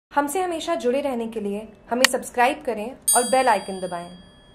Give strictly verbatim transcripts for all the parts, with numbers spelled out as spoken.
हमसे हमेशा जुड़े रहने के लिए हमें सब्सक्राइब करें और बेल आइकन दबाएं।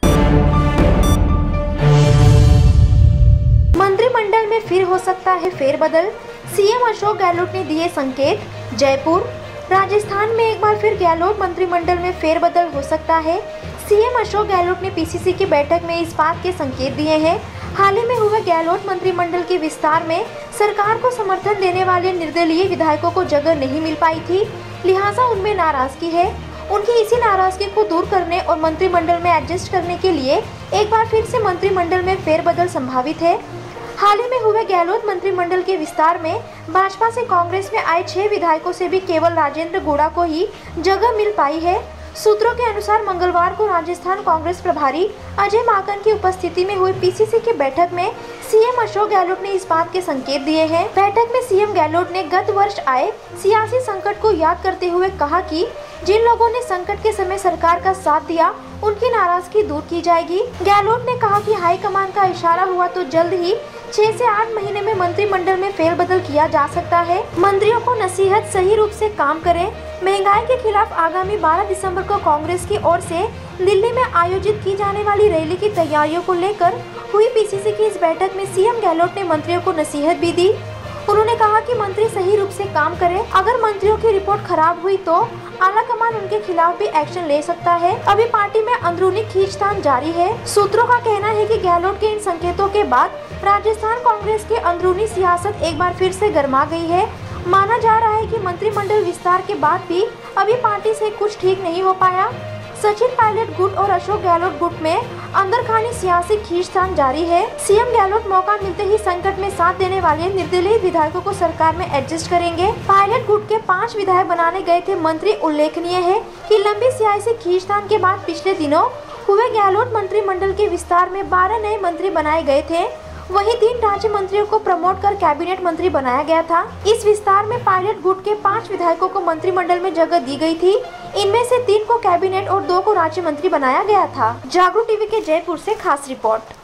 मंत्रिमंडल में फिर हो सकता है फेरबदल, सीएम अशोक गहलोत ने दिए संकेत। जयपुर, राजस्थान में एक बार फिर गहलोत मंत्रिमंडल में फेरबदल हो सकता है। सीएम अशोक गहलोत ने पीसीसी की बैठक में इस बात के संकेत दिए हैं। हाल ही में हुए गहलोत मंत्रिमंडल के विस्तार में सरकार को समर्थन देने वाले निर्दलीय विधायकों को जगह नहीं मिल पाई थी, लिहाजा उनमें नाराजगी है। उनकी इसी नाराजगी को दूर करने और मंत्रिमंडल में एडजस्ट करने के लिए एक बार फिर से मंत्रिमंडल में फेरबदल संभावित है। हाल ही में हुए गहलोत मंत्रिमंडल के विस्तार में भाजपा से कांग्रेस में आए छह विधायकों से भी केवल राजेंद्र गुड़ा को ही जगह मिल पाई है। सूत्रों के अनुसार मंगलवार को राजस्थान कांग्रेस प्रभारी अजय माकन की उपस्थिति में हुई पीसीसी की बैठक में सीएम अशोक गहलोत ने इस बात के संकेत दिए हैं। बैठक में सीएम गहलोत ने गत वर्ष आए सियासी संकट को याद करते हुए कहा कि जिन लोगों ने संकट के समय सरकार का साथ दिया, उनकी नाराजगी दूर की जाएगी। गहलोत ने कहा कि हाईकमान का इशारा हुआ तो जल्द ही छह से आठ महीने में मंत्रिमंडल में फेरबदल किया जा सकता है। मंत्रियों को नसीहत, सही रूप से काम करें। महंगाई के खिलाफ आगामी बारह दिसंबर को कांग्रेस की ओर से दिल्ली में आयोजित की जाने वाली रैली की तैयारियों को लेकर हुई पीसीसी की इस बैठक में सीएम गहलोत ने मंत्रियों को नसीहत भी दी। उन्होंने कहा कि मंत्री सही रूप से काम करें। अगर मंत्रियों की रिपोर्ट खराब हुई तो आला कमान उनके खिलाफ भी एक्शन ले सकता है। अभी पार्टी में अंदरूनी खींचतान जारी है। सूत्रों का कहना है कि गहलोत के इन संकेतों के बाद राजस्थान कांग्रेस की अंदरूनी सियासत एक बार फिर से गर्मा गई है। माना जा रहा है कि मंत्रिमंडल विस्तार के बाद भी अभी पार्टी से कुछ ठीक नहीं हो पाया। सचिन पायलट गुट और अशोक गहलोत गुट में अंदरखानी सियासी खींचतान जारी है। सीएम गहलोत मौका मिलते ही संकट में साथ देने वाले निर्दलीय विधायकों को सरकार में एडजस्ट करेंगे। पायलट गुट के पांच विधायक बनाने गए थे मंत्री। उल्लेखनीय है कि लंबी सियासी खींचतान के बाद पिछले दिनों हुए गहलोत मंत्रिमंडल के विस्तार में बारह नए मंत्री बनाए गए थे। वहीं तीन राज्य मंत्रियों को प्रमोट कर कैबिनेट मंत्री बनाया गया था। इस विस्तार में पायलट गुट के पांच विधायकों को मंत्रिमंडल में जगह दी गई थी। इनमें से तीन को कैबिनेट और दो को राज्य मंत्री बनाया गया था। जागरूक टीवी के जयपुर से खास रिपोर्ट।